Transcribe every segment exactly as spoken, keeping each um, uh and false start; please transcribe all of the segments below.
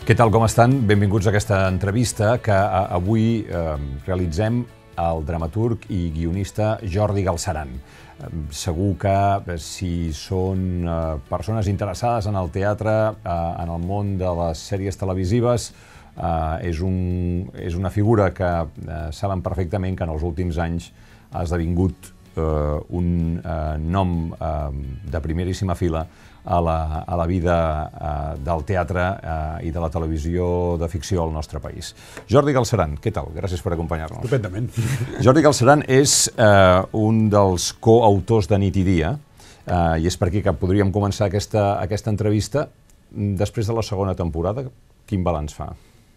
Què tal, com estan? Benvinguts a aquesta entrevista que avui eh, realitzem el dramaturg i guionista Jordi Galceran. Eh, segur que eh, si són eh, persones interessades en el teatre, eh, en el món de les sèries televisives, eh, és, un, és una figura que eh, saben perfectament que en els últims anys ha esdevingut eh, un eh, nom eh, de primeríssima fila a la, a la vida eh, del teatre eh, i de la televisió de ficció al nostre país. Jordi Galceran, què tal? Gràcies per acompanyar-nos. Estupendament. Jordi Galceran és eh, un dels coautors de Nit i Dia, eh, i és per aquí que podríem començar aquesta, aquesta entrevista. Després de la segona temporada, quin balanç fa?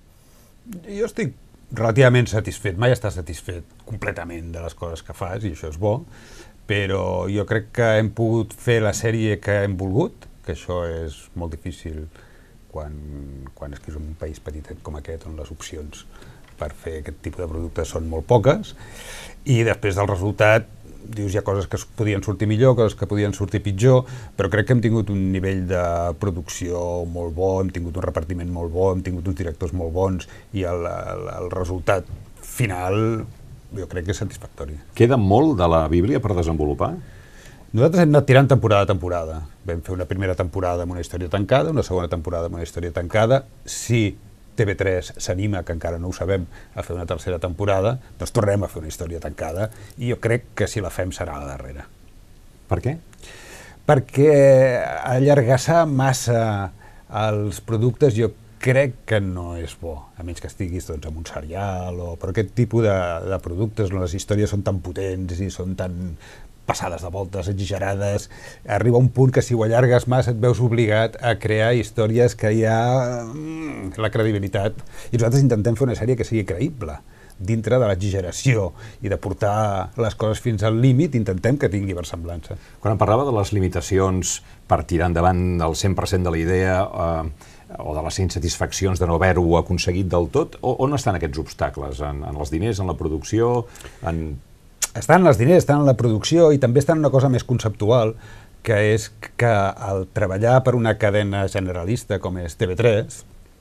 Jo estic relativament satisfet. Mai estàs satisfet completament de les coses que fas, i això és bo, però jo crec que hem pogut fer la sèrie que hem volgut, que això és molt difícil quan, quan escrius en un país petitet com aquest, on les opcions per fer aquest tipus de productes són molt poques, i després del resultat dius hi ha coses que podien sortir millor, coses que podien sortir pitjor, però crec que hem tingut un nivell de producció molt bo, hem tingut un repartiment molt bo, hem tingut uns directors molt bons, i el, el, el resultat final jo crec que és satisfactori. Queda molt de la Bíblia per desenvolupar? Nosaltres hem anat tirant temporada a temporada. Vam fer una primera temporada amb una història tancada, una segona temporada amb una història tancada. Si T V tres s'anima, que encara no ho sabem, a fer una tercera temporada, doncs tornem a fer una història tancada, i jo crec que si la fem serà la darrera. Per què? Perquè allargassar massa els productes jo crec que no és bo, a menys que estiguis doncs, en un serial, o per aquest tipus de, de productes on les històries són tan potents i són tan passades de voltes, exagerades, arriba un punt que si ho allargues massa et veus obligat a crear històries que hi ha mm, la credibilitat. I nosaltres intentem fer una sèrie que sigui creïble, dintre de l'exageració i de portar les coses fins al límit, intentem que tingui versemblança. Quan em parlava de les limitacions per tirar endavant el cent per cent de la idea, eh, o de les insatisfaccions de no haver-ho aconseguit del tot, on estan aquests obstacles? En, en els diners, en la producció? En... Estan els diners, estan en la producció, i també estan una cosa més conceptual, que és que al treballar per una cadena generalista com és T V tres,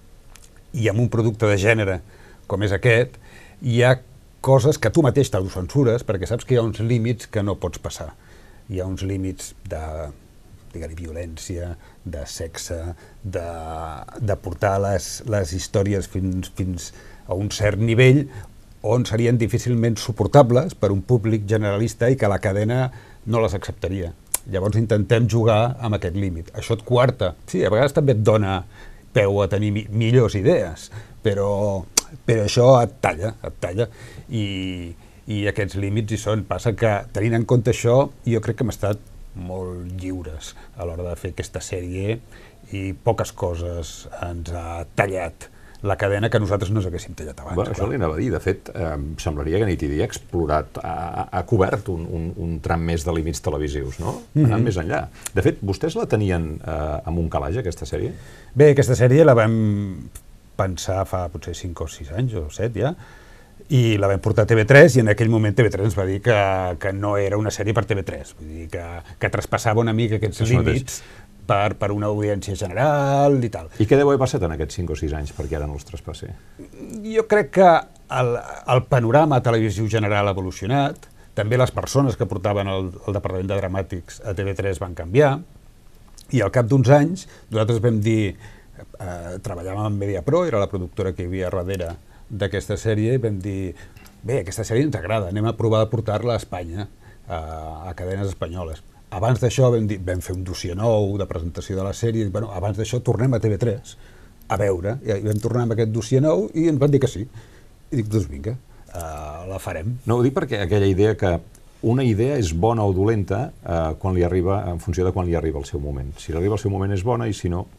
i amb un producte de gènere com és aquest, hi ha coses que tu mateix t'autocensures, perquè saps que hi ha uns límits que no pots passar. Hi ha uns límits de digue-li violència, de sexe, de, de portar les, les històries fins, fins a un cert nivell on serien difícilment suportables per un públic generalista i que la cadena no les acceptaria. Llavors intentem jugar amb aquest límit. Això et coarta. Sí, a vegades també et dona peu a tenir mi millors idees, però, però això et talla, et talla. I, i aquests límits hi són. Passa que, tenint en compte això, jo crec que hem estat molt lliures a l'hora de fer aquesta sèrie, i poques coses ens ha tallat la cadena que nosaltres no ens haguéssim tallat abans. Bueno, això li anava a dir. De fet, eh, semblaria que Nit i Dia ha explorat, ha, ha cobert un, un, un tram més de límits televisius, no? Mm-hmm. Anant més enllà. De fet, vostès la tenien eh, amb un calaix, aquesta sèrie? Bé, aquesta sèrie la vam pensar fa potser cinc o sis anys, o set ja, i la vam portar a T V tres, i en aquell moment T V tres ens va dir que, que no era una sèrie per T V tres, vull dir que, que traspassava una mica aquests Això límits per, per una audiència general i tal. I què deu haver passat en aquests cinc o sis anys perquè ara no els traspassi? Jo crec que el, el panorama televisiu general ha evolucionat, també les persones que portaven el, el departament de dramàtics a T V tres van canviar, i al cap d'uns anys nosaltres vam dir, eh, treballàvem amb Mediapro, era la productora que hi havia darrere d'aquesta sèrie, i vam dir, bé, aquesta sèrie ens agrada, anem a provar de portar-la a Espanya, a, a cadenes espanyoles. Abans d'això vam, dir, vam fer un dossier nou de presentació de la sèrie, i bueno, abans d'això tornem a T V tres a veure, i vam tornar amb aquest dossier nou i ens van dir que sí. I dic, doncs vinga, uh, la farem. No, ho dic perquè aquella idea que una idea és bona o dolenta eh, quan li arriba, en funció de quan li arriba el seu moment. Si li arriba el seu moment és bona, i si no...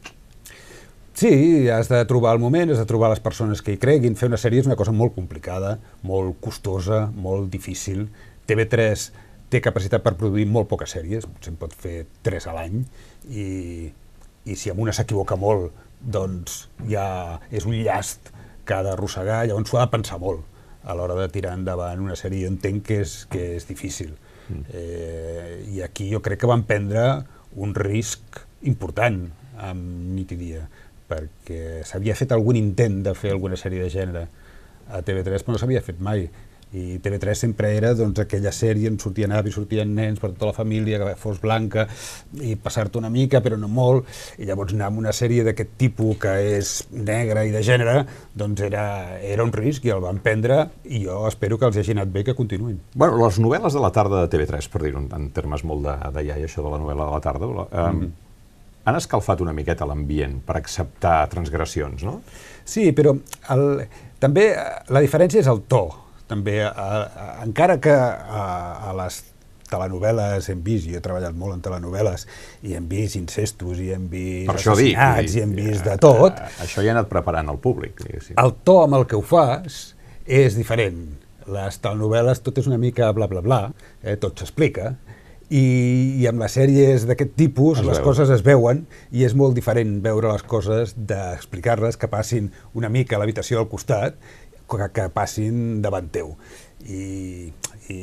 Sí, has de trobar el moment, has de trobar les persones que hi creguin. Fer una sèrie és una cosa molt complicada, molt costosa, molt difícil. T V tres té capacitat per produir molt poques sèries, potser en pot fer tres a l'any, i, i si amb una s'equivoca molt, doncs ja és un llast que ha d'arrossegar, llavors s'ho ha de pensar molt a l'hora de tirar endavant una sèrie. Jo entenc que és, que és difícil. Mm. Eh, I aquí jo crec que van prendre un risc important amb Nit i Dia, perquè s'havia fet algun intent de fer alguna sèrie de gènere a T V tres, però no s'havia fet mai. I T V tres sempre era doncs, aquella sèrie on sortien avis, sortien nens per tota la família, que fos blanca, i passar-te una mica, però no molt, i llavors anar amb una sèrie d'aquest tipus que és negra i de gènere, doncs era, era un risc i el van prendre, i jo espero que els hagi anat bé que continuïn. Bueno, les novel·les de la tarda de T V tres, per dir-ho en termes molt de, de iaia, això de la novel·la de la tarda, eh, mm-hmm. han escalfat una miqueta l'ambient per acceptar transgressions, no? Sí, però el, també la diferència és el to. També, a, a, encara que a, a les telenovel·les hem vist, jo he treballat molt en telenovel·les, i hem vist incestos, i hem vist assassinats, i hem vist de tot. Això ja ha anat preparant el públic, diguéssim. El to amb el que ho fas és diferent. Les telenovel·les tot és una mica bla bla bla, eh, tot s'explica, i, i amb les sèries d'aquest tipus les coses es veuen, i és molt diferent veure les coses, d'explicar-les, que passin una mica a l'habitació al costat, que, que passin davant teu. I, i,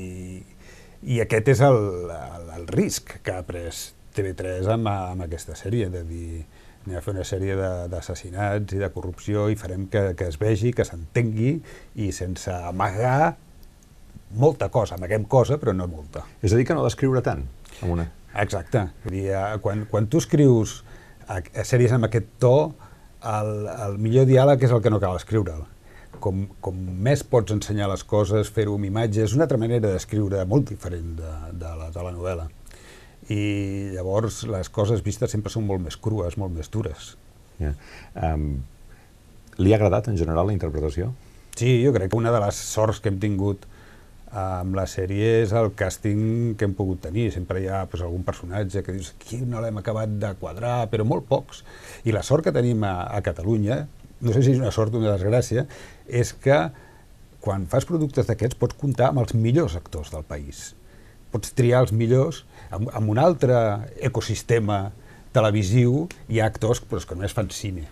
i aquest és el, el, el risc que ha pres T V tres amb, amb aquesta sèrie, de dir, anem a fer una sèrie d'assassinats i de corrupció i farem que, que es vegi, que s'entengui, i sense amagar molta cosa, amaguem cosa, però no molta. És a dir, que no d'escriure tant? Amb una... Exacte. Quan, quan tu escrius a, a sèries amb aquest to, el, el millor diàleg és el que no cal escriure'l. Com, com més pots ensenyar les coses, fer-ho amb imatges, és una altra manera d'escriure molt diferent de, de la telenovel·la. I llavors les coses vistes sempre són molt més crues, molt més dures. Yeah. Um, li ha agradat en general la interpretació? Sí, jo crec que una de les sorts que hem tingut amb la sèrie és el càsting que hem pogut tenir. Sempre hi ha pues, algun personatge que dius aquí no l'hem acabat de quadrar, però molt pocs. I la sort que tenim a, a Catalunya, no sé si és una sort o una desgràcia, és que quan fas productes d'aquests pots comptar amb els millors actors del país. Pots triar els millors, amb, amb un altre ecosistema televisiu hi ha actors però, que només fan cine,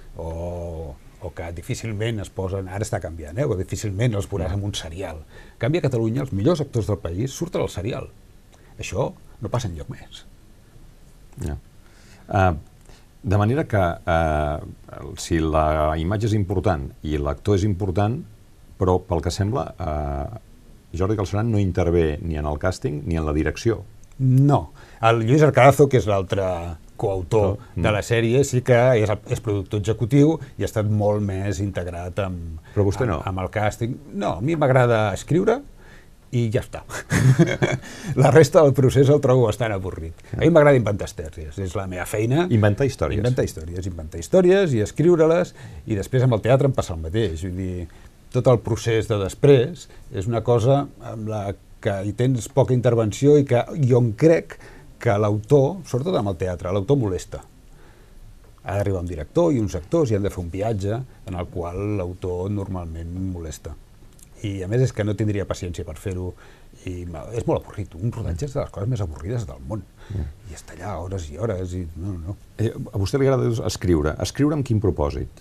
o, o que difícilment es posen, ara està canviant, eh? o difícilment els veuràs en un serial. En canvi, a Catalunya, els millors actors del país surten al serial. Això no passa enlloc més. Ja. Uh, De manera que eh, si la imatge és important i l'actor és important, però pel que sembla, eh, Jordi Galceran no intervé ni en el càsting ni en la direcció. No. El Lluís Arcarazo, que és l'altre coautor mm. de la sèrie, sí que és, és productor executiu i ha estat molt més integrat amb, però vostè no. amb, amb el càsting. No, a mi m'agrada escriure i ja està. La resta del procés el trobo bastant avorrit. A mi m'agrada inventar històries, és la meva feina. Inventar històries. Inventar històries, inventar històries i escriure-les, i després amb el teatre em passa el mateix. Vull dir, tot el procés de després és una cosa amb la que hi tens poca intervenció i que jo en crec que l'autor, sobretot amb el teatre, l'autor molesta. Ha d'arribar un director i uns actors i han de fer un viatge en el qual l'autor normalment molesta. I a més és que no tindria paciència per fer-ho, i és molt avorrit. Un rodatge és de les coses més avorrides del món. Mm. I està allà hores i hores i no, no. Eh, a vostè li agrada escriure. Escriure amb quin propòsit?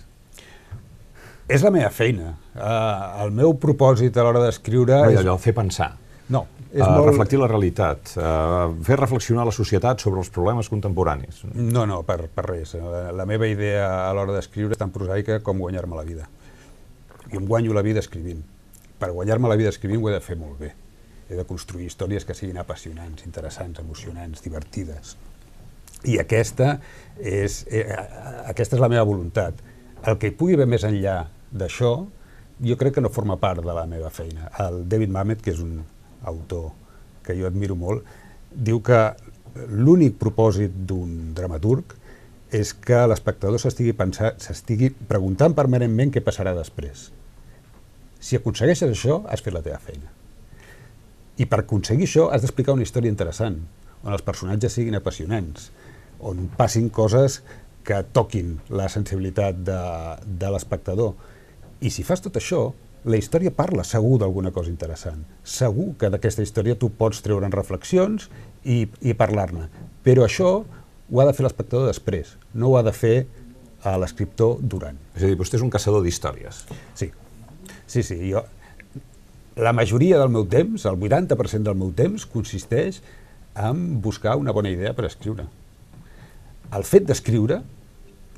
És la meva feina. Uh, el meu propòsit a l'hora d'escriure no, és... allò, fer pensar. No. És uh, molt... Reflectir la realitat. Uh, fer reflexionar la societat sobre els problemes contemporanis. No, no, per, per res. La, la meva idea a l'hora d'escriure és tan prosaica com guanyar-me la vida. Jo em guanyo la vida escrivint. Per guanyar-me la vida escrivint ho he de fer molt bé. He de construir històries que siguin apassionants, interessants, emocionants, divertides. I aquesta és, eh, aquesta és la meva voluntat. El que hi pugui haver més enllà d'això, jo crec que no forma part de la meva feina. El David Mamet, que és un autor que jo admiro molt, diu que l'únic propòsit d'un dramaturg és que l'espectador s'estigui preguntant permanentment què passarà després. Si aconsegueixes això, has fet la teva feina. I per aconseguir això has d'explicar una història interessant, on els personatges siguin apassionants, on passin coses que toquin la sensibilitat de, de l'espectador. I si fas tot això, la història parla segur d'alguna cosa interessant. Segur que d'aquesta història tu pots treure'n reflexions i, i parlar-ne. Però això ho ha de fer l'espectador després, no ho ha de fer l'escriptor durant. És a dir, vostè és un caçador d'històries. Sí. Sí, sí, jo... La majoria del meu temps, el vuitanta per cent del meu temps, consisteix en buscar una bona idea per escriure. El fet d'escriure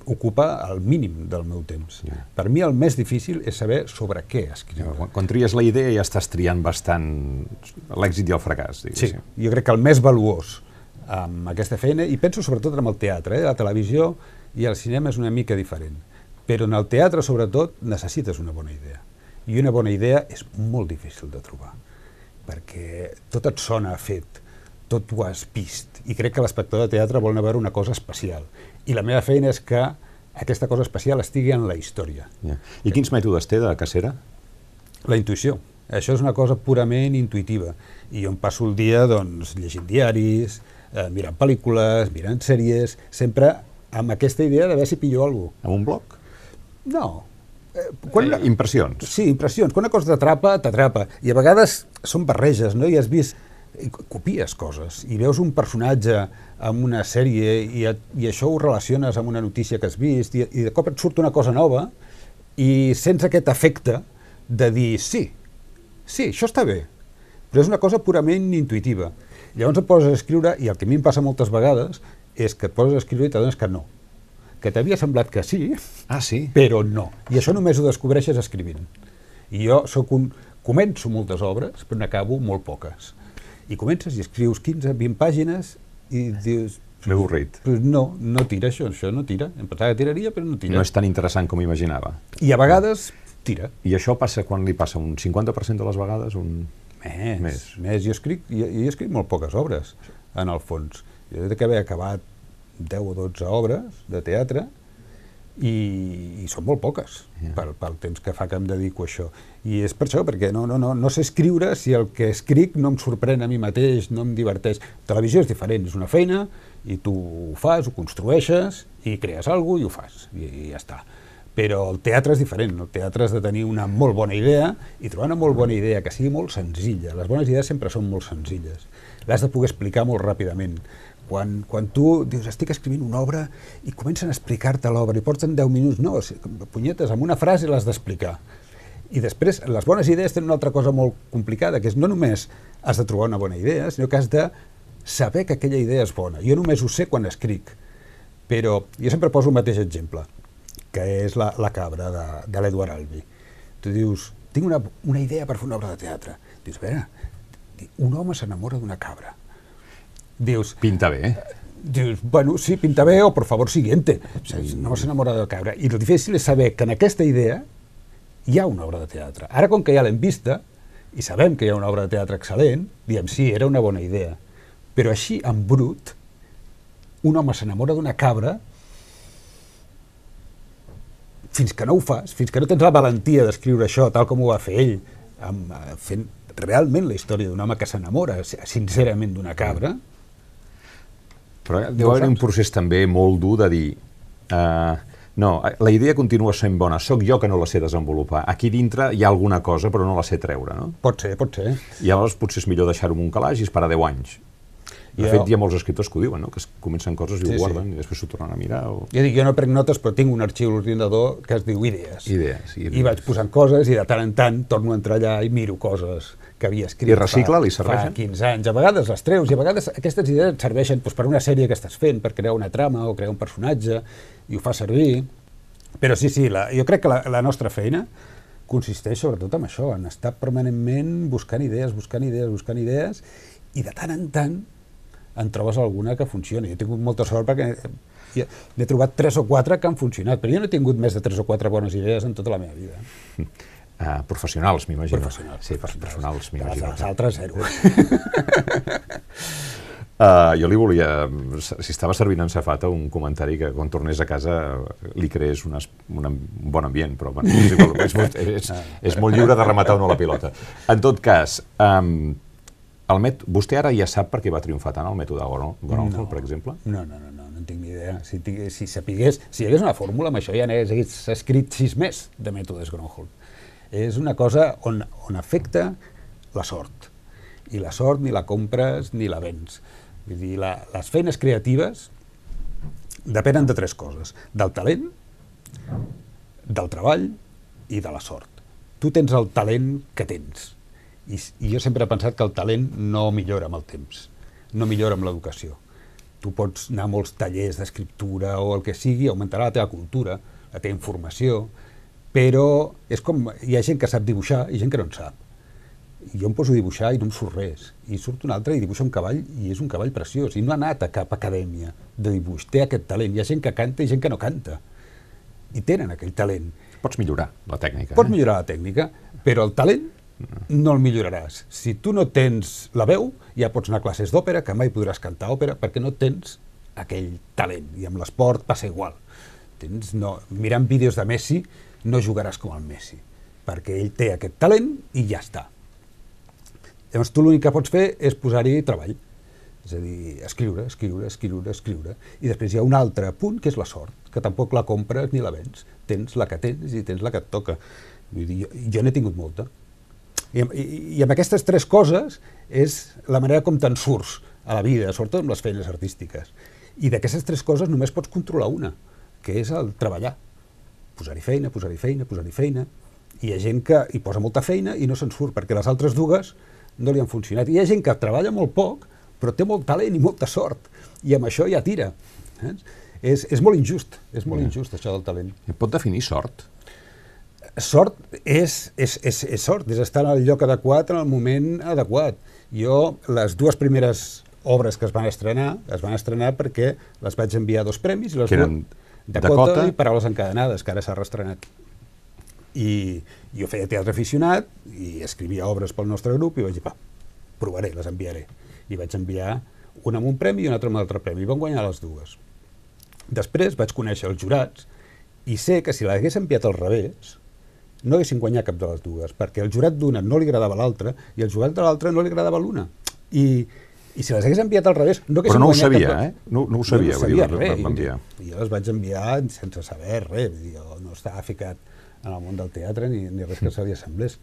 ocupa el mínim del meu temps. Yeah. Per mi el més difícil és saber sobre què escriure. Quan, quan tries la idea ja estàs triant bastant l'èxit i el fracàs. Sí, jo crec que el més valuós amb aquesta feina, i penso sobretot en el teatre, eh? La televisió i el cinema és una mica diferent, però en el teatre sobretot necessites una bona idea, i una bona idea és molt difícil de trobar, perquè tot et sona fet, tot ho has vist, i crec que l'espectador de teatre vol anar a veure una cosa especial, i la meva feina és que aquesta cosa especial estigui en la història. Yeah. I quins mètodes té de cacera? La intuïció. Això és una cosa purament intuïtiva, i jo em passo el dia doncs, llegint diaris, eh, mirant pel·lícules, mirant sèries, sempre amb aquesta idea de veure si pillo alguna cosa. Amb un blog? No. Eh, quan... eh, impressions? Sí, impressions. Quan una cosa t'atrapa, t'atrapa. I a vegades són barreges, no? I has vist, copies coses, i veus un personatge en una sèrie i, et, i això ho relaciones amb una notícia que has vist, i, i de cop et surt una cosa nova i sents aquest efecte de dir sí, sí, això està bé, però és una cosa purament intuïtiva. Llavors et poses a escriure, i el que a mi em passa moltes vegades és que et poses a escriure i t'adones que no, que t'havia semblat que sí, ah, sí, però no. I això només ho descobreixes escrivint. I jo soc un... començo moltes obres, però n'acabo molt poques. I comences i escrius quinze, vint pàgines i dius... M'he avorrit. No, no tira això, això no tira. Em pensava que tiraria, però no tira. No és tan interessant com imaginava. I a vegades tira. I això passa quan li passa un cinquanta per cent de les vegades? Un... Més, més. més. Jo, escric, jo, jo escric molt poques obres, en el fons. Jo he d'haver acabat deu o dotze obres de teatre i, i són molt poques, yeah. pel, pel temps que fa que em dedico a això. I és per això, perquè no, no, no, no sé escriure si el que escric no em sorprèn a mi mateix, no em diverteix. Televisió és diferent, és una feina, i tu ho fas, ho construeixes, i crees alguna cosa i ho fas, i, i ja està. Però el teatre és diferent, el teatre has de tenir una molt bona idea i trobar una molt bona idea que sigui molt senzilla. Les bones idees sempre són molt senzilles. L'has de poder explicar molt ràpidament. Quan, quan tu dius, estic escrivint una obra i comencen a explicar-te l'obra i porten deu minuts, no, punyetes, amb una frase l'has d'explicar. I després, les bones idees tenen una altra cosa molt complicada, que és no només has de trobar una bona idea, sinó que has de saber que aquella idea és bona. Jo només ho sé quan escric, però jo sempre poso el mateix exemple, que és la, la cabra de, de l'Edward Albee. Tu dius, tinc una, una idea per fer una obra de teatre. Dius, a veure, un home s'enamora d'una cabra. Dius... Pinta bé. Dius, bueno, sí, pinta bé, o por favor, siguiente. Un home s'enamora de la cabra. I el difícil és saber que en aquesta idea hi ha una obra de teatre. Ara, com que ja l'hem vista, i sabem que hi ha una obra de teatre excel·lent, diem, sí, era una bona idea. Però així, en brut, un home s'enamora d'una cabra, fins que no ho fas, fins que no tens la valentia d'escriure això tal com ho va fer ell, amb, fent realment la història d'un home que s'enamora sincerament d'una cabra. Però deu haver un procés també molt dur de dir uh, no, la idea continua sent bona, sóc jo que no la sé desenvolupar. Aquí dintre hi ha alguna cosa però no la sé treure, no? Pot ser, pot ser. I llavors potser és millor deixar-ho en un calaix i esperar deu anys. De jo... fet, hi ha molts escriptors que ho diuen, no? Que es comencen coses i sí, ho guarden sí. I després s'ho tornen a mirar. O... Jo dic, jo no prenc notes, però tinc un arxiu a l'ordinador que es diu idees. Idees, idees. I vaig posant coses i de tant en tant torno a entrar allà i miro coses que havia escrit. I recicla, li serveixen? Fa quinze anys. A vegades les treus i a vegades aquestes idees et serveixen doncs, per una sèrie que estàs fent, per crear una trama o crear un personatge i ho fa servir. Però sí, sí, la, jo crec que la, la nostra feina consisteix sobretot en això, en estar permanentment buscant idees, buscant idees, buscant idees i de tant en tant en trobes alguna que funcioni. Jo he tingut molta sort perquè n'he trobat tres o quatre que han funcionat, però jo no he tingut més de tres o quatre bones idees en tota la meva vida. Uh, professionals, m'imagino. Professionals. Sí, professionals, m'imagino. Les altres, zero. uh, jo li volia, si estava servint en safata, un comentari que quan tornés a casa li creés una, una, un bon ambient, però bueno, és, igual, és, molt, és, és molt lliure de rematar o no la pilota. En tot cas, um, el met... vostè ara ja sap per què va triomfar tant el mètode Gronholm, no, per exemple? No, no, no, no, no en tinc ni idea. Si, tingués, si sapigués, si hi hagués una fórmula, amb això ja n'hagués escrit sis més de mètodes Gronholm. És una cosa on, on afecta la sort. I la sort ni la compres ni la vens. Vull dir, la, les feines creatives depenen de tres coses. Del talent, del treball i de la sort. Tu tens el talent que tens. I, I jo sempre he pensat que el talent no millora amb el temps, no millora amb l'educació. tu pots anar a molts tallers d'escriptura o el que sigui, augmentarà la teva cultura, la teva informació, però és com, hi ha gent que sap dibuixar i gent que no en sap. I jo em poso a dibuixar i no em surt res. I surt un altre i dibuixa un cavall i és un cavall preciós. I no ha anat a cap acadèmia de dibuix. Té aquest talent. Hi ha gent que canta i gent que no canta. I tenen aquell talent. Pots millorar la tècnica. Pots eh? millorar la tècnica, però el talent no el milloraràs. Si tu no tens la veu, ja pots anar a classes d'òpera, que mai podràs cantar òpera, perquè no tens aquell talent. I amb l'esport passa igual. Tens, no, mirant vídeos de Messi no jugaràs com el Messi, perquè ell té aquest talent i ja està. Llavors tu l'únic que pots fer és posar-hi treball, és a dir, escriure, escriure, escriure, escriure, i després hi ha un altre punt que és la sort, que tampoc la compres ni la vens, tens la que tens i tens la que et toca. Vull dir, jo, jo n'he tingut molta. I, i, I amb aquestes tres coses és la manera com te'n surts a la vida, sobretot amb les feines artístiques. I d'aquestes tres coses només pots controlar una, que és el treballar. Posar-hi feina, posar-hi feina, posar-hi feina. I hi ha gent que hi posa molta feina i no se'n surt, perquè les altres dues no li han funcionat. I hi ha gent que treballa molt poc, però té molt talent i molta sort, i amb això ja tira. Eh? És, és molt injust, és molt injust això del talent. Et pot definir sort? Sort és, és, és, és sort, és estar en el lloc adequat en el moment adequat. Jo, les dues primeres obres que es van estrenar, es van estrenar perquè les vaig enviar dos premis, i les que eren Dakota, Dakota i Paraules encadenades, que ara s'ha reestrenat. I jo feia teatre aficionat i escrivia obres pel nostre grup i vaig dir, va, provaré, les enviaré. I vaig enviar una amb un premi i una altra amb un altre premi. I van guanyar les dues. Després vaig conèixer els jurats i sé que si l'hagués enviat al revés no haguessin guanyat cap de les dues, perquè el jurat d'una no li agradava a l'altra i el jurat de l'altra no li agradava a l'una. I, I si les hagués enviat al revés no haguessin guanyat... Però no ho guanyat sabia, cap... eh? No, no ho sabia, no, no sabia dir, res. enviar. I jo les vaig enviar sense saber res. Vull dir, jo no estava ficat en el món del teatre ni, ni res que se li assemblés.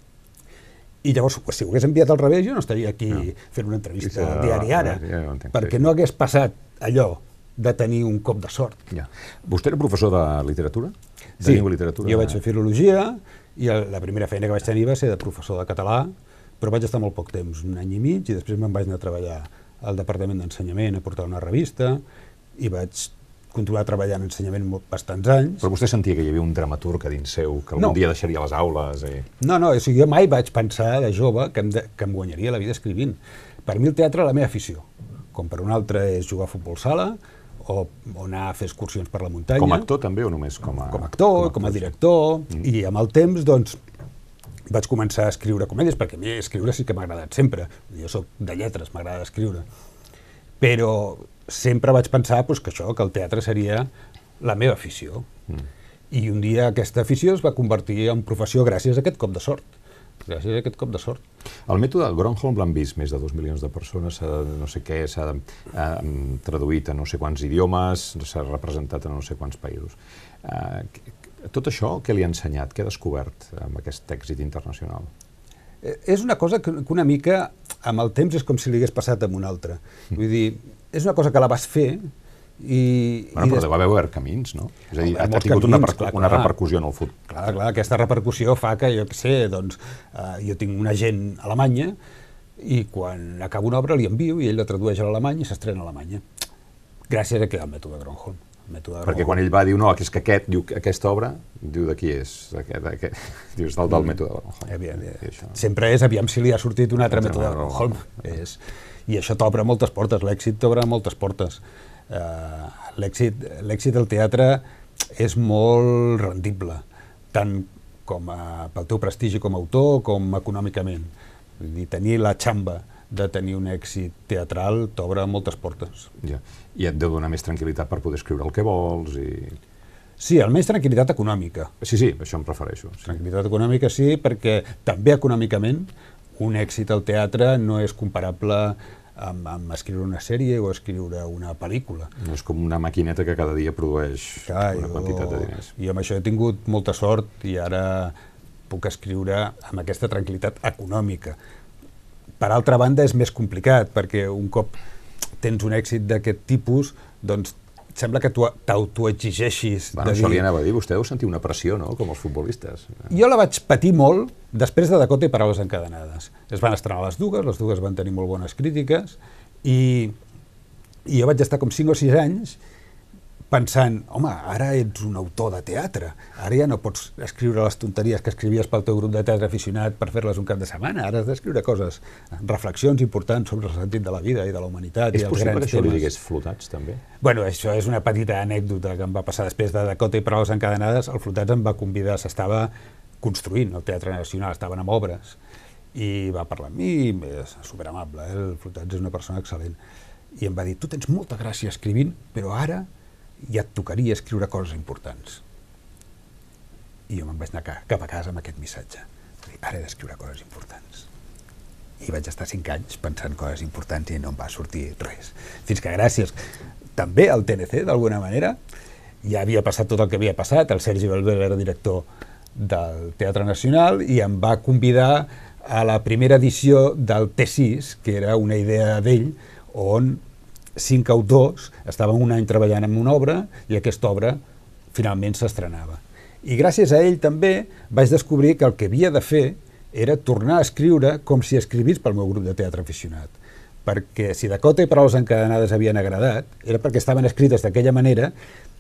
I llavors, si ho hagués enviat al revés, jo no estaria aquí no. fent una entrevista sí, al diari Ara, ja, ja entenc, perquè sí. no hagués passat allò de tenir un cop de sort. Ja. Vostè era professor de literatura? De sí, llengua literatura? Jo vaig fer filologia i la primera feina que vaig tenir va ser de professor de català, però vaig estar molt poc temps, un any i mig, i després me'n vaig anar a treballar al Departament d'Ensenyament, a portar una revista, i vaig continuar treballant en ensenyament bastants anys. Però vostè sentia que hi havia un dramaturg a dins seu, que algun no. dia deixaria les aules? I... No, no, o sigui, jo mai vaig pensar de jove que em, de, que em guanyaria la vida escrivint. Per mi el teatre és la meva afició, com per un altre és jugar a futbol sala, o, o anar a fer excursions per la muntanya. Com a actor també o només com a... Com a actor, com a, com a director, mm. i amb el temps, doncs, vaig començar a escriure comèdies, perquè a mi escriure sí que m'ha agradat sempre. Jo soc de lletres, m'agrada escriure. Però sempre vaig pensar pues, que això, que el teatre seria la meva afició. Mm. I un dia aquesta afició es va convertir en professió gràcies a aquest cop de sort. Gràcies a aquest cop de sort. El mètode Gronholm l'han vist més de dos milions de persones, no sé què, s'ha eh, traduït a no sé quants idiomes, s'ha representat en no sé quants països. Eh, tot això, què li ha ensenyat? Què ha descobert amb aquest èxit internacional? És una cosa que una mica, amb el temps, és com si li hagués passat amb un altre. Vull dir, és una cosa que la vas fer i... Bueno, però deu haver camins, no? És a dir, ha tingut una, una repercussió en el futbol. Clar, clar, aquesta repercussió fa que, jo què sé, doncs, uh, jo tinc un agent a Alemanya i quan acabo una obra li envio i ell la tradueix a l'alemany i s'estrena a Alemanya. Gràcies a que el mètode Gronholm. Perquè quan ell va dir, no, és que aquest, diu, aquesta obra, diu de qui és? Aquest, aquest, diu, és del, del mètode Gronholm. Sempre és, aviam si li ha sortit un altre mètode Gronholm. I això t'obre moltes portes, l'èxit t'obre moltes portes. Uh, l'èxit del teatre és molt rendible, tant com a, pel teu prestigi com a autor com econòmicament. Vull dir, tenir la xamba de tenir un èxit teatral t'obre moltes portes. Ja. I et deu donar més tranquil·litat per poder escriure el que vols i... Sí, almenys tranquil·litat econòmica. Sí, sí, això em refereixo. Sí. Tranquil·litat econòmica sí, perquè també econòmicament un èxit al teatre no és comparable amb, amb escriure una sèrie o escriure una pel·lícula. No és com una maquineta que cada dia produeix Clar, una jo, quantitat de diners. Jo amb això he tingut molta sort i ara puc escriure amb aquesta tranquil·litat econòmica. Per altra banda, és més complicat, perquè un cop tens un èxit d'aquest tipus, doncs sembla que tu t'autoexigeixis. Bueno, això dir... li anava a dir, vostè deu sentir una pressió, no?, com els futbolistes. Jo la vaig patir molt després de Dakota i Paraules encadenades. Es van estrenar les dues, les dues van tenir molt bones crítiques, i I jo vaig estar com cinc o sis anys pensant, home, ara ets un autor de teatre, ara ja no pots escriure les tonteries que escrivies pel teu grup de teatre aficionat per fer-les un cap de setmana, ara has d'escriure coses, reflexions importants sobre el sentit de la vida i de la humanitat. És possible que això li digués Flotats, també? Bueno, això és una petita anècdota que em va passar després de Dakota i Paraules encadenades. El Flotats em va convidar, s'estava construint el Teatre Nacional, estaven en obres, i va parlar amb mi, és superamable, eh? El Flotats és una persona excel·lent, i em va dir, tu tens molta gràcia escrivint, però ara ja et tocaria escriure coses importants. I jo me'n vaig anar cap a casa amb aquest missatge. Ara he d'escriure coses importants. I vaig estar cinc anys pensant coses importants i no em va sortir res. Fins que gràcies també al T N C, d'alguna manera, ja havia passat tot el que havia passat, el Sergi Belbel era director del Teatre Nacional i em va convidar a la primera edició del T sis, que era una idea d'ell, on cinc autors estaven un any treballant en una obra i aquesta obra finalment s'estrenava. I gràcies a ell també vaig descobrir que el que havia de fer era tornar a escriure com si escrivís pel meu grup de teatre aficionat. Perquè si Dakota i Paraules encadenades havien agradat, era perquè estaven escrites d'aquella manera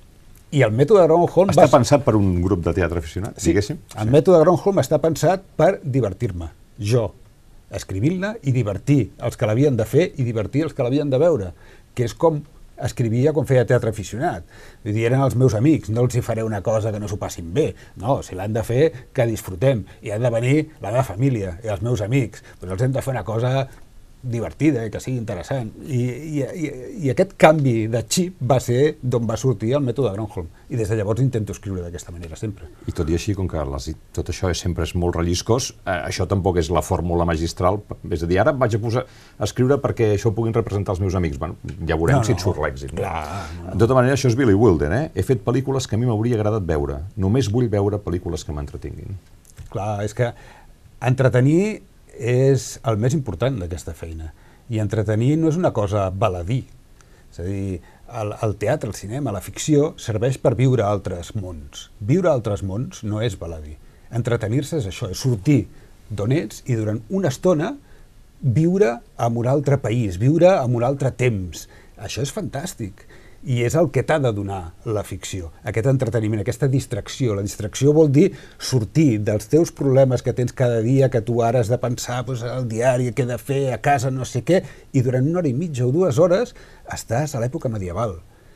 i el mètode Gronholm... Està va... pensat per un grup de teatre aficionat, sí, diguéssim? El sí. mètode Gronholm està pensat per divertir-me, jo, escrivint-la i divertir els que l'havien de fer i divertir els que l'havien de veure, que és com escrivia quan feia teatre aficionat. Vull dir, eren els meus amics, no els hi faré una cosa que no s'ho passin bé. No, si l'han de fer, que disfrutem. I han de venir la meva família i els meus amics. Però els hem de fer una cosa divertida i que sigui interessant. I, i, i, i aquest canvi de xip va ser d'on va sortir el mètode Gronholm. I des de llavors intento escriure d'aquesta manera, sempre. I tot i així, com que les, tot això és, sempre és molt relliscós, eh, això tampoc és la fórmula magistral. És a dir, ara vaig a posar a escriure perquè això ho puguin representar els meus amics. Bueno, ja veurem no, no, si et surt l'èxit. No? No, no. De tota manera, això és Billy Wilder, eh? He fet pel·lícules que a mi m'hauria agradat veure. Només vull veure pel·lícules que m'entretinguin. Clar, és que entretenir és el més important d'aquesta feina. I entretenir no és una cosa baladí. És a dir, el, el teatre, el cinema, la ficció serveix per viure altres mons. Viure altres mons no és baladí. Entretenir-se és això, és sortir d'on ets i durant una estona viure en un altre país, viure en un altre temps. Això és fantàstic. I és el que t'ha de donar la ficció, aquest entreteniment, aquesta distracció. La distracció vol dir sortir dels teus problemes que tens cada dia, que tu ara has de pensar pues, al diari, què he de fer, a casa, no sé què, i durant una hora i mitja o dues hores estàs a l'època medieval.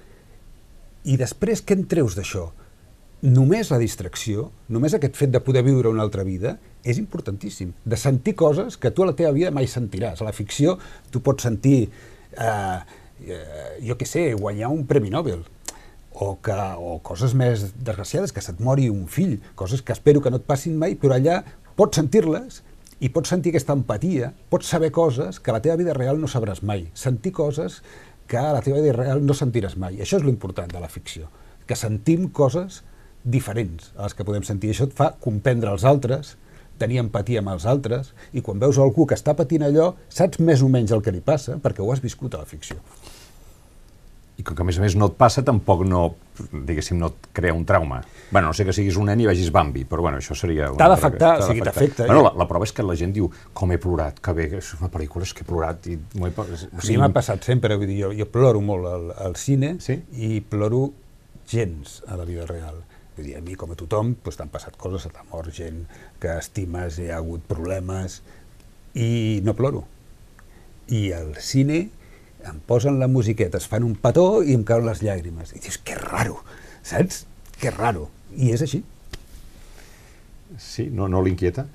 I després què en treus d'això? Només la distracció, només aquest fet de poder viure una altra vida, és importantíssim. De sentir coses que tu a la teva vida mai sentiràs. A la ficció tu pots sentir... Eh, Eh, jo què sé, guanyar un Premi Nobel o, que, o coses més desgraciades, que se't mori un fill, coses que espero que no et passin mai, però allà pots sentir-les i pots sentir aquesta empatia, pots saber coses que a la teva vida real no sabràs mai, sentir coses que a la teva vida real no sentiràs mai. Això és l'important de la ficció, que sentim coses diferents a les que podem sentir. Això et fa comprendre els altres, tenir empatia amb els altres, i quan veus algú que està patint allò, saps més o menys el que li passa, perquè ho has viscut a la ficció. I com que a més a més no et passa, tampoc no, diguéssim, no et crea un trauma. Bueno, no sé que siguis un nen i vegis Bambi, però bueno, això seria... T'ha d'afectar, o sigui, t'afecta. Bueno, la, la prova és que la gent diu, com he plorat, que bé, és una pel·lícula, és que he plorat i... O sigui, a mi m'ha passat sempre, vull dir, jo, jo ploro molt al, al cine, sí? I ploro gens a la vida real. Vull dir, a mi, com a tothom, doncs, t'han passat coses, t'ha mort gent que estimes, hi ha hagut problemes, i no ploro. I al cine em posen la musiqueta, es fan un petó i em cauen les llàgrimes. I dius, que raro, saps? Que raro. I és així. Sí? No, no l'inquieta?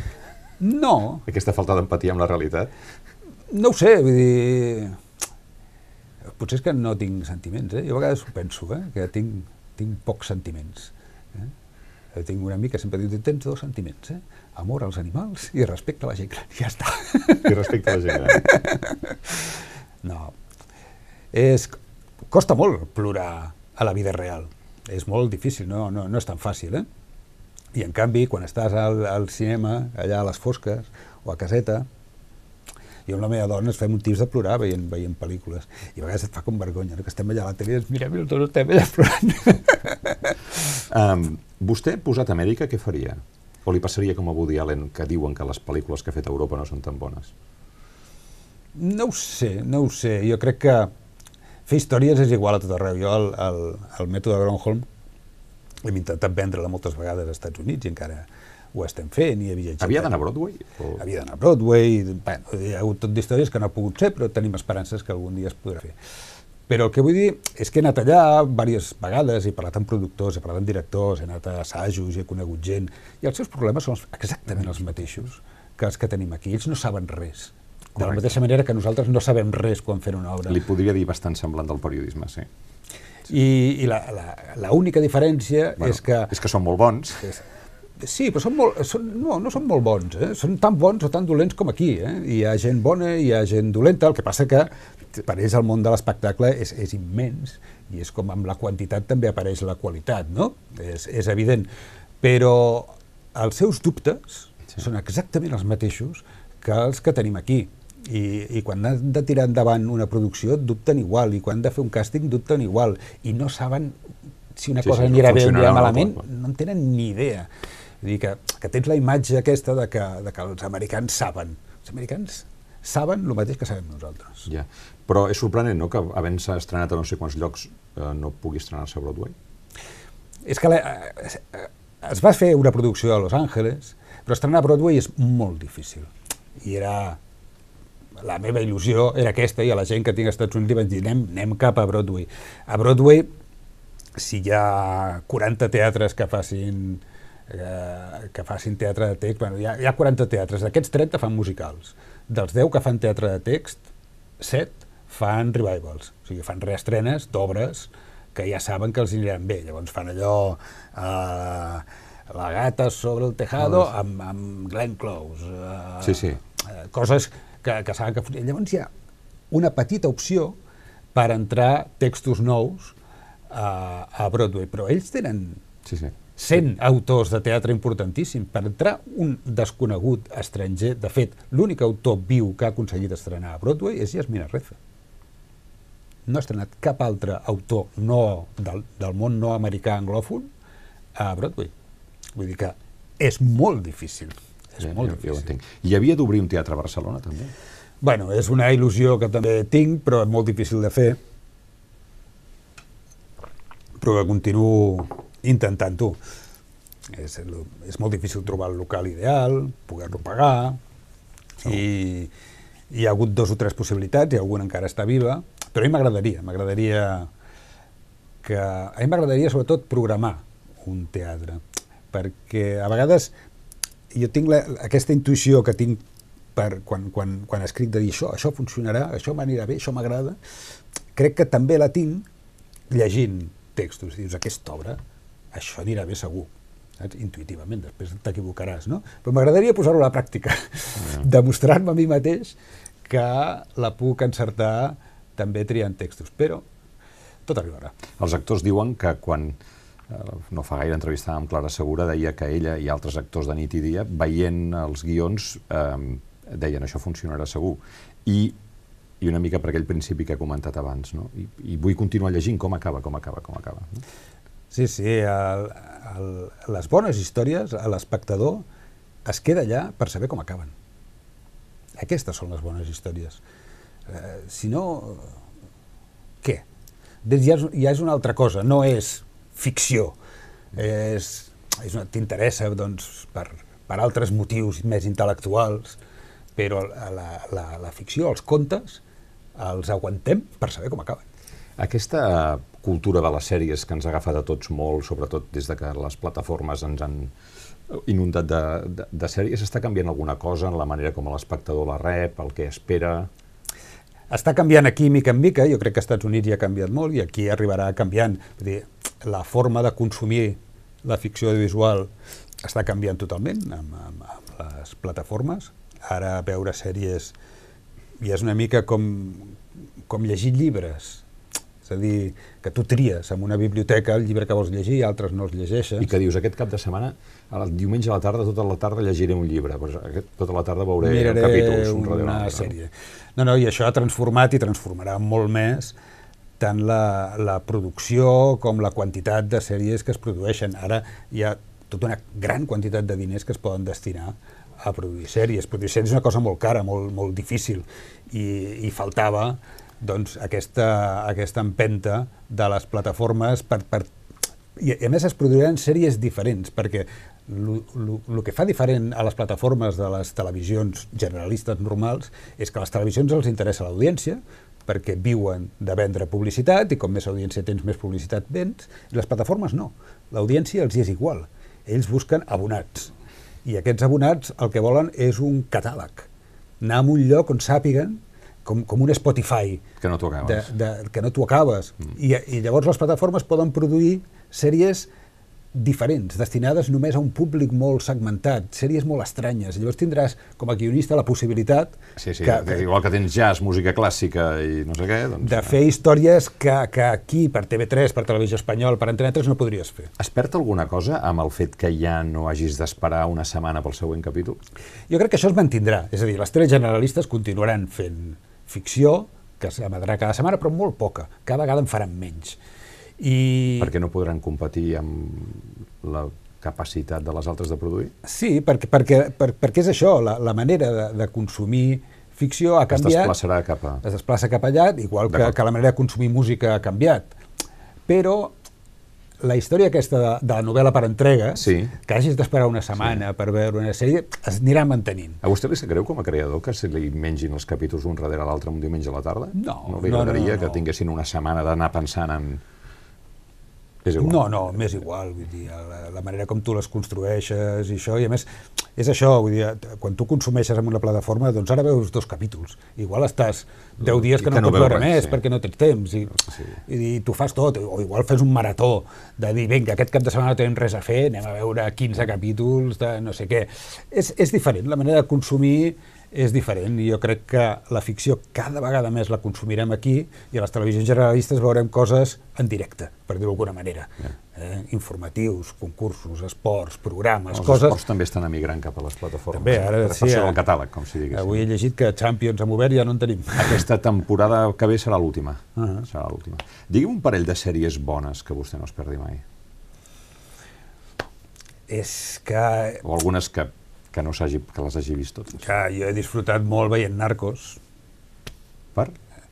No. Aquesta falta d'empatia amb la realitat? No ho sé, vull dir... Potser és que no tinc sentiments, eh? Jo a vegades ho penso, eh? Que tinc, tinc pocs sentiments. Eh? Tinc un amic que sempre diu, tens dos sentiments, eh? Amor als animals i respecte a la gent gran. Ja està. I respecte a la gent gran. No. És, costa molt plorar a la vida real. És molt difícil, no, no, no és tan fàcil, eh? I en canvi, quan estàs al, al cinema, allà a les fosques, o a caseta, jo amb la meva dona ens fem motius de plorar veient, veient pel·lícules. I a vegades et fa com vergonya, no? Que estem allà a la tele i ens mirem i tots estem allà plorant. um, vostè, posat a Amèrica, què faria? O li passaria com a Woody Allen, que diuen que les pel·lícules que ha fet a Europa no són tan bones? No ho sé, no ho sé. Jo crec que fer històries és igual a tot arreu. Jo el, el, el mètode Gronholm hem intentat vendre-la moltes vegades als Estats Units i encara ho estem fent. I havia havia d'anar a Broadway? O... Havia d'anar a Broadway. Bueno, hi ha hagut tot d'històries que no ha pogut ser, però tenim esperances que algun dia es podrà fer. Però el que vull dir és que he anat allà diverses vegades, he parlat amb productors, he parlat amb directors, he anat a assajos, he conegut gent, i els seus problemes són exactament els mateixos que els que tenim aquí. Ells no saben res. De la mateixa manera que nosaltres no sabem res quan fem una obra. Li podria dir bastant semblant del periodisme, sí. I, i la, la, la única diferència bueno, és que... És que són molt bons. És, sí, però són molt, són, no, no són molt bons. Eh? Són tan bons o tan dolents com aquí. Eh? Hi ha gent bona, hi ha gent dolenta, el que passa que per ells el món de l'espectacle és, és immens i és com amb la quantitat també apareix la qualitat, no? És, és evident. Però els seus dubtes sí. són exactament els mateixos que els que tenim aquí. I, i quan han de tirar endavant una producció dubten igual, i quan han de fer un càsting dubten igual, i no saben si una sí, cosa sí, anirà bé o anirà malament, no, no en tenen ni idea. Vull dir que, que tens la imatge aquesta de que, de que els americans saben. Els americans saben el mateix que sabem nosaltres. Ja. Però és sorprenent, no?, que havent-se estrenat a no sé quants llocs eh, no pugui estrenar-se a Broadway? És que la, eh, es va fer una producció a Los Angeles, però estrenar a Broadway és molt difícil. I era... La meva il·lusió era aquesta, i a la gent que tinc als Estats Units li vaig dir anem, anem cap a Broadway. A Broadway, si hi ha quaranta teatres que facin, eh, que facin teatre de text, bueno, hi ha, hi ha quaranta teatres, d'aquests trenta fan musicals. Dels deu que fan teatre de text, set fan revivals, o sigui, fan reestrenes d'obres que ja saben que els aniran bé. Llavors fan allò... Eh, La gata sobre el tejado oh, amb, amb Glenn Close. Eh, sí, sí. Eh, coses... Que, que saben que... Llavors hi ha una petita opció per entrar textos nous a, a Broadway, però ells tenen sí, sí. cent autors de teatre importantíssims. Per entrar un desconegut estranger, de fet, l'únic autor viu que ha aconseguit estrenar a Broadway és Yasmina Reza. No ha estrenat cap altre autor no, del, del món no americà anglòfon a Broadway. Vull dir que és molt difícil. És ja, molt ja, difícil. Ja ho entenc. I havia d'obrir un teatre a Barcelona, també? Bueno, és una il·lusió que també tinc, però és molt difícil de fer. Però que continuo intentant-ho. És, és molt difícil trobar el local ideal, poder-lo pagar, oh. i hi ha hagut dos o tres possibilitats, i alguna encara està viva, però a mi m'agradaria, m'agradaria que... A mi m'agradaria sobretot programar un teatre, perquè a vegades jo tinc la, aquesta intuïció que tinc per quan, quan, quan escric de dir això, això funcionarà, això m'anirà bé, això m'agrada, crec que també la tinc llegint textos. Dius, aquesta obra, això anirà bé segur, saps? Intuïtivament, després t'equivocaràs, no? Però m'agradaria posar-ho a la pràctica, mm. demostrar-me a mi mateix que la puc encertar també triant textos, però tot arribarà. Els actors diuen que quan no fa gaire entrevistava amb Clara Segura, deia que ella i altres actors de nit i dia, veient els guions, eh, deien això funcionarà segur. I, i una mica per aquell principi que he comentat abans, no? I, i vull continuar llegint com acaba, com acaba, com acaba. No? Sí, sí, el, el, les bones històries, l'espectador es queda allà per saber com acaben. Aquestes són les bones històries. Eh, si no, què? Ja és, ja és una altra cosa, no és ficció, és, és t'interessa doncs, per, per altres motius més intel·lectuals, però la, la, la ficció, els contes, els aguantem per saber com acaben. Aquesta cultura de les sèries que ens ha agafat a tots molt, sobretot des de que les plataformes ens han inundat de, de, de sèries, està canviant alguna cosa en la manera com l'espectador la rep, el que espera? Està canviant aquí mica en mica, jo crec que als Estats Units ja ha canviat molt i aquí arribarà canviant. Vull dir, la forma de consumir la ficció audiovisual està canviant totalment amb, amb, amb les plataformes. Ara veure sèries ja és una mica com, com llegir llibres. És a dir, que tu tries en una biblioteca el llibre que vols llegir i altres no els llegeixes. I que dius, aquest cap de setmana, el diumenge a la tarda, tota la tarda llegiré un llibre, però tota la tarda veuré Miraré capítols, un una darrere sèrie. No, no, i això ha transformat i transformarà molt més tant la, la producció com la quantitat de sèries que es produeixen. Ara hi ha tota una gran quantitat de diners que es poden destinar a produir sèries. Produir sèries és una cosa molt cara, molt, molt difícil, i, i faltava doncs, aquesta, aquesta empenta de les plataformes per, per, i a més es produiran sèries diferents, perquè el que fa diferent a les plataformes de les televisions generalistes normals és que a les televisions els interessa l'audiència, perquè viuen de vendre publicitat i com més audiència tens, més publicitat vens, i les plataformes no. L'audiència els és igual. Ells busquen abonats. I aquests abonats el que volen és un catàleg. Anar a un lloc on sàpiguen, com, com un Spotify, que no t'ho acabes. De, de, que no t'ho acabes. Mm. I, I llavors les plataformes poden produir sèries diferents, destinades només a un públic molt segmentat, sèries molt estranyes. Llavors tindràs, com a guionista, la possibilitat... Sí, sí, que, que, igual que tens jazz, música clàssica i no sé què... Doncs, de fer històries que, que aquí, per T V tres, per Televisió Espanyol, per Antena tres, no podries fer. Es perd alguna cosa amb el fet que ja no hagis d'esperar una setmana pel següent capítol? Jo crec que això es mantindrà. És a dir, les telegeneralistes continuaran fent ficció, que s'emetrà cada setmana, però molt poca. Cada vegada en faran menys. I... Perquè no podran competir amb la capacitat de les altres de produir? Sí, perquè, perquè, per, perquè és això, la, la manera de, de consumir ficció ha canviat. Es desplaçarà cap a... Es desplaça cap allà, igual que, que la manera de consumir música ha canviat. Però la història aquesta de, de la novel·la per entregues, sí. que hagis d'esperar una setmana sí. per veure una sèrie, es anirà mantenint. A vostè li sap greu com a creador que se li mengin els capítols un darrere l'altre un diumenge a la tarda? No. No li no, agradaria no, no, no. que tinguessin una setmana d'anar pensant en... És igual. No, no, m'és igual, vull dir, la, la manera com tu les construeixes i això, i a més, és això, vull dir, quan tu consumeixes en una plataforma, doncs ara veus dos capítols, igual estàs deu dies que, que no, no pots veure més, sí. perquè no tens temps, i, sí. i, i tu fas tot, o igual fes un marató, de dir, vinga, aquest cap de setmana no tenim res a fer, anem a veure quinze capítols de no sé què. És, és diferent, la manera de consumir és diferent, i jo crec que la ficció cada vegada més la consumirem aquí i a les televisions generalistes veurem coses en directe, per dir-ho d'alguna manera. Yeah. Eh? Informatius, concursos, esports, programes, els coses... Els esports també estan emigrant cap a les plataformes. També, ara per sí. Per el catàleg, com si diguéssim. Avui he llegit que Champions amb obert ja no en tenim. Aquesta temporada que ve serà l'última. Uh -huh. Serà l'última. Digui'm un parell de sèries bones que vostè no es perdi mai. És que... O algunes que... que no s'hagi, que les hagi vist totes. Que jo he disfrutat molt veient Narcos. Per?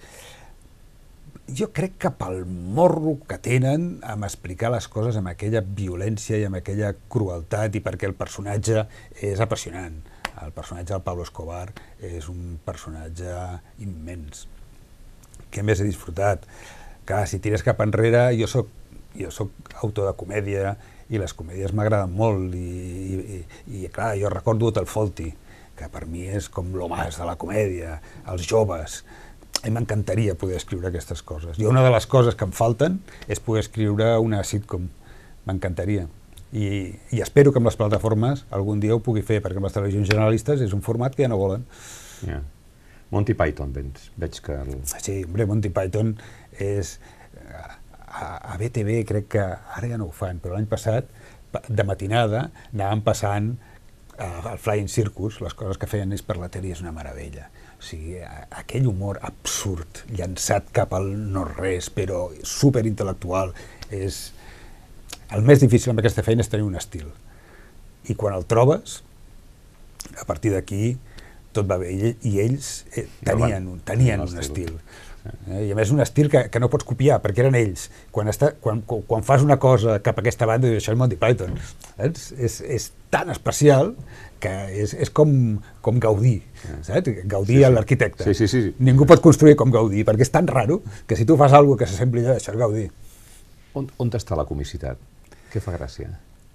Jo crec que pel morro que tenen amb explicar les coses amb aquella violència i amb aquella crueltat i perquè el personatge és apassionant. El personatge del Pablo Escobar és un personatge immens. Què més he disfrutat? Clar, si tires cap enrere, jo soc, jo soc autor de comèdia i les comèdies m'agraden molt i, i, i clar, jo recordo Hotel Fawlty, que per mi és com lo más de la comèdia, els joves. A mi m'encantaria poder escriure aquestes coses. I una de les coses que em falten és poder escriure una sitcom. M'encantaria. I, I espero que amb les plataformes algun dia ho pugui fer, perquè amb les televisions generalistes és un format que ja no volen. Yeah. Monty Python, veig, veig que... El... Sí, hombre, Monty Python és... A B T V crec que ara ja no ho fan, però l'any passat, de matinada, anàvem passant al Flying Circus, les coses que feien ells per la tele, és una meravella. O sigui, aquell humor absurd, llançat cap al no-res, però superintel·lectual, és... El més difícil amb aquesta feina és tenir un estil. I quan el trobes, a partir d'aquí, tot va bé. I ells tenien un, tenien un estil. I a més un estil que, que no pots copiar, perquè eren ells. Quan, està, quan, quan fas una cosa cap a aquesta banda, dius, això és Monty Python. És, és, és tan especial que és, és com, com Gaudí, saps? Gaudí, sí, sí. L'arquitecte. Sí, sí, sí, sí. Ningú pot construir com Gaudí, perquè és tan raro que si tu fas alguna cosa que s'assembli a això és Gaudí. On, on està la comicitat? Què fa gràcia?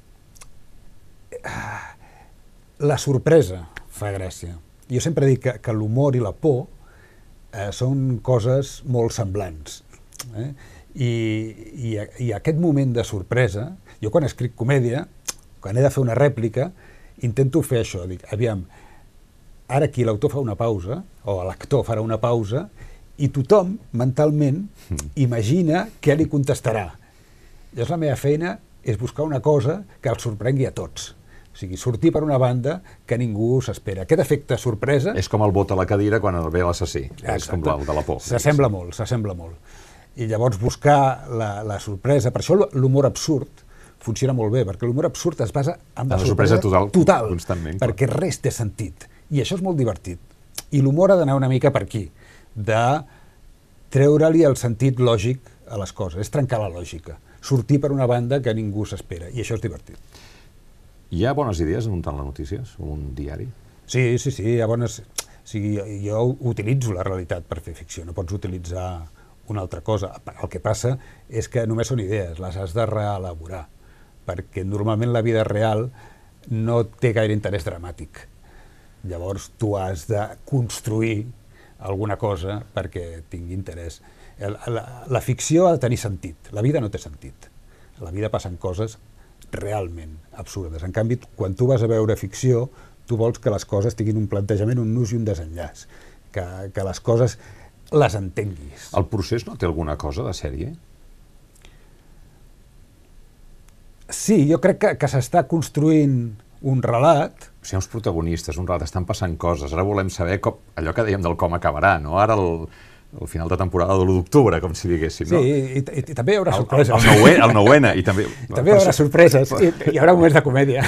La sorpresa fa gràcia. Jo sempre dic que, que l'humor i la por Eh, són coses molt semblants. Eh? I, i, I aquest moment de sorpresa, jo quan escric comèdia, quan he de fer una rèplica, intento fer això, dic, aviam, ara aquí l'autor fa una pausa, o l'actor farà una pausa, i tothom, mentalment, imagina què li contestarà. Llavors la meva feina és buscar una cosa que els sorprengui a tots. O sigui, sortir per una banda que ningú s'espera. Aquest efecte sorpresa... És com el bot a la cadira quan ve l'assassí. És com el de la por. S'assembla molt, s'assembla molt. I llavors buscar la, la sorpresa... Per això l'humor absurd funciona molt bé, perquè l'humor absurd es basa en la, la sorpresa, sorpresa total, total constantment, perquè clar. Res té sentit. I això és molt divertit. I l'humor ha d'anar una mica per aquí, de treure-li el sentit lògic a les coses, és trencar la lògica, sortir per una banda que ningú s'espera, i això és divertit. Hi ha bones idees en un tant les notícies, en un diari? Sí, sí, sí, hi ha bones... O sigui, jo utilitzo la realitat per fer ficció, no pots utilitzar una altra cosa. El que passa és que només són idees, les has de reelaborar, perquè normalment la vida real no té gaire interès dramàtic. Llavors tu has de construir alguna cosa perquè tingui interès. La, la ficció ha de tenir sentit, la vida no té sentit. A la vida passen coses realment absurdes. En canvi, quan tu vas a veure ficció, tu vols que les coses tinguin un plantejament, un nus i un desenllaç, que, que les coses les entenguis. El procés no té alguna cosa de sèrie? Sí, jo crec que, que s'està construint un relat. O sigui, uns protagonistes, un relat, estan passant coses. Ara volem saber com, allò que dèiem del com acabarà, no? Ara el, el final de temporada de l'u d'octubre, com si diguéssim, no? Sí, i, i, i també hi haurà el, sorpreses. El, el, el nou-ena, i també... I també hi haurà sorpreses, i hi haurà moments de comèdia.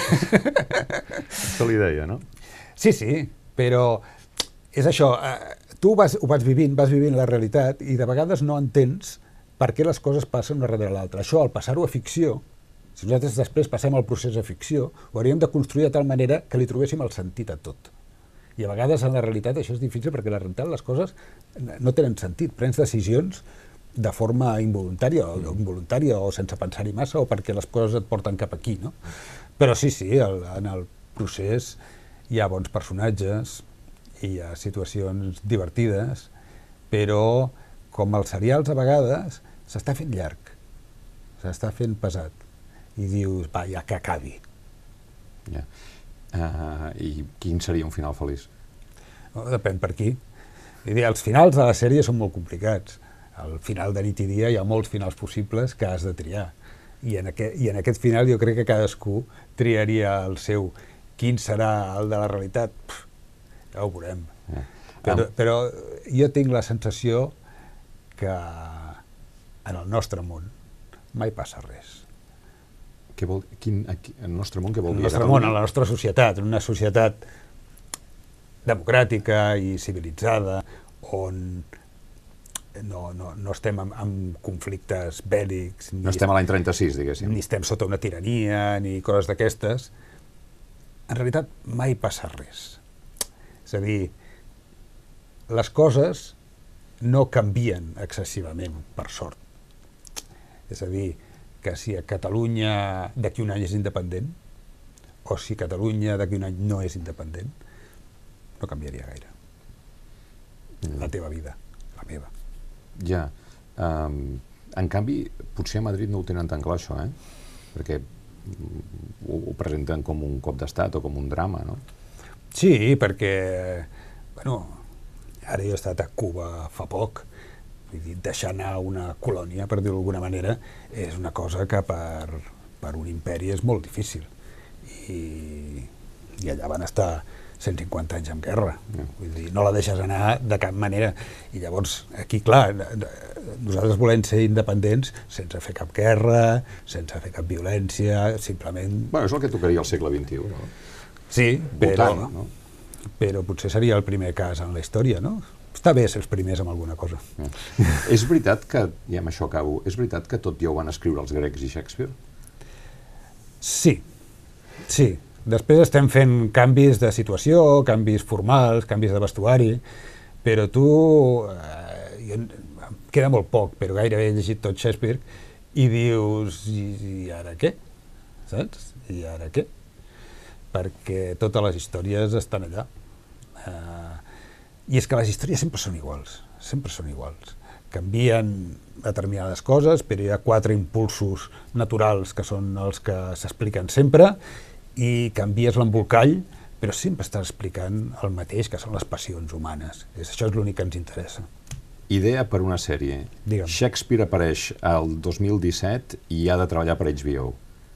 Això li deia, no? Sí, sí, però és això, eh, tu vas, ho vas vivint, vas vivint la realitat i de vegades no entens per què les coses passen una darrere l'altra. Això, al passar-ho a ficció, si nosaltres després passem al procés de ficció, ho hauríem de construir de tal manera que li trobéssim el sentit a tot. I a vegades en la realitat això és difícil perquè la realitat les coses no tenen sentit, prens decisions de forma involuntària o involuntària o sense pensar-hi massa o perquè les coses et porten cap aquí, no? Però sí, sí, el, en el procés hi ha bons personatges, hi ha situacions divertides, però com els serials a vegades s'està fent llarg, s'està fent pesat i dius, va, ja que acabi. Ja. Uh, I quin seria un final feliç? No, depèn per qui. Dir, els finals de la sèrie són molt complicats. Al final de nit i dia hi ha molts finals possibles que has de triar. I en, aquest, i en aquest final jo crec que cadascú triaria el seu. Quin serà el de la realitat? Pff, ja ho veurem. Ja. Però, però jo tinc la sensació que en el nostre món mai passa res. Què vol, quin, aquí, en el nostre món què vol dir? En el nostre món, en la nostra societat, en una societat democràtica i civilitzada, on no, no, no estem en, en conflictes bèl·lics, no estem a l'any trenta-sis, diguéssim. Ni estem sota una tirania, ni coses d'aquestes, en realitat mai passa res. És a dir, les coses no canvien excessivament, per sort. És a dir, que si a Catalunya d'aquí un any és independent, o si Catalunya d'aquí un any no és independent, no canviaria gaire. Mm. La teva vida, la meva. Ja. Um, en canvi, potser a Madrid no ho tenen tan clar, això, eh? Perquè ho, ho presenten com un cop d'estat o com un drama, no? Sí, perquè, bueno, ara jo he estat a Cuba fa poc, vull dir, deixar anar una colònia, per dir-ho d'alguna manera, és una cosa que per, per un imperi és molt difícil. I, i allà van estar cent cinquanta anys en guerra. Vull dir, no la deixes anar de cap manera. I llavors, aquí, clar, nosaltres volem ser independents sense fer cap guerra, sense fer cap violència, simplement... Bueno, és el que tocaria al segle vint-i-u, no? Sí, però, Votant, no? però potser seria el primer cas en la història, no? Està bé ser els primers amb alguna cosa. Ja. És veritat que, i amb això acabo, és veritat que tot ja ho van escriure els grecs i Shakespeare? Sí, sí. Després estem fent canvis de situació, canvis formals, canvis de vestuari, però tu... Eh, jo, em queda molt poc, però gairebé he llegit tot Shakespeare, i dius, i, i ara què? Saps? I ara què? Perquè totes les històries estan allà. Eh, I és que les històries sempre són iguals, sempre són iguals. Canvien determinades coses, però hi ha quatre impulsos naturals que són els que s'expliquen sempre, i canvies l'embolcall, però sempre estàs explicant el mateix, que són les passions humanes. Això és l'únic que ens interessa. Idea per una sèrie. Digue'm. Shakespeare apareix el dos mil disset i ha de treballar per H B O.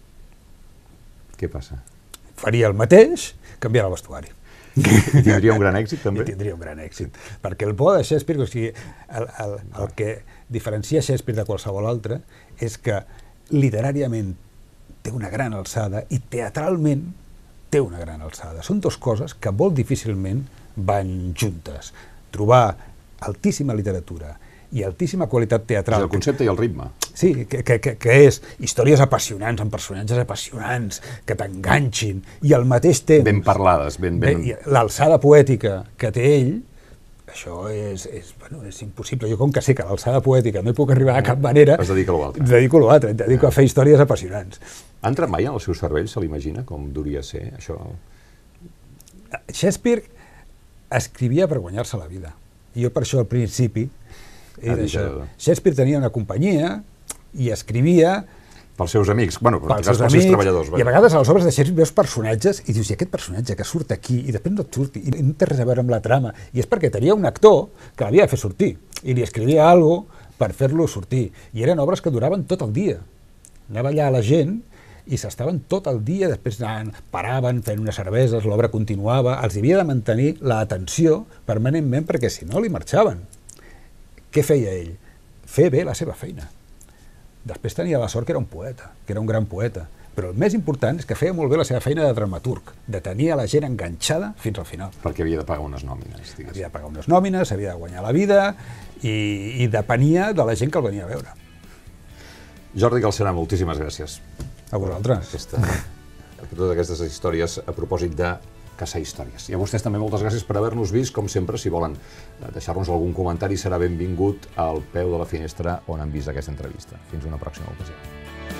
Què passa? Faria el mateix, canviar el vestuari. I tindria un gran èxit, també? I tindria un gran èxit. Perquè el bo de Shakespeare, o sigui, el, el, el que diferencia Shakespeare de qualsevol altre és que literàriament té una gran alçada i teatralment té una gran alçada. Són dues coses que molt difícilment van juntes. Trobar altíssima literatura i altíssima qualitat teatral. És el concepte i el ritme. Sí, que, que, que, que és històries apassionants, amb personatges apassionants, que t'enganxin, i al mateix temps... Ben parlades, ben... ben... L'alçada poètica que té ell, això és, és, bueno, és impossible. Jo, com que sé que a l'alçada poètica no hi puc arribar de cap manera... Es dedica a l'altre. Es dedico a l'altre, em dedico a fer històries apassionants. Ha entrat mai en el seu cervell, se l'imagina, com duria ser, això? Shakespeare escrivia per guanyar-se la vida. I jo per això al principi... Era això. Shakespeare tenia una companyia i escrivia... Pels seus amics, bueno, pels seus, seus, pels seus treballadors. I a vegades a les obres de Shakespeare veus personatges i dius, i aquest personatge que surt aquí i després no et surti, i no té res a veure amb la trama, i és perquè tenia un actor que l'havia de fer sortir, i li escrivia alguna cosa per fer-lo sortir. I eren obres que duraven tot el dia. Anava allà a la gent i s'estaven tot el dia, després anaven, paraven, fent unes cerveses, l'obra continuava, els havia de mantenir l'atenció permanentment perquè si no li marxaven. Què feia ell? Fer bé la seva feina. Després tenia la sort que era un poeta, que era un gran poeta, però el més important és que feia molt bé la seva feina de dramaturg, de tenir a la gent enganxada fins al final. Perquè havia de pagar unes nòmines, digues. Havia de pagar unes nòmines, havia de guanyar la vida i, i depenia de la gent que el venia a veure. Jordi Galceran, moltíssimes gràcies. A vosaltres. Aquesta, totes aquestes històries a propòsit de caçar històries. I a vostès també moltes gràcies per haver-nos vist. Com sempre, si volen deixar-nos algun comentari, serà benvingut al peu de la finestra on han vist aquesta entrevista. Fins una pròxima ocasió.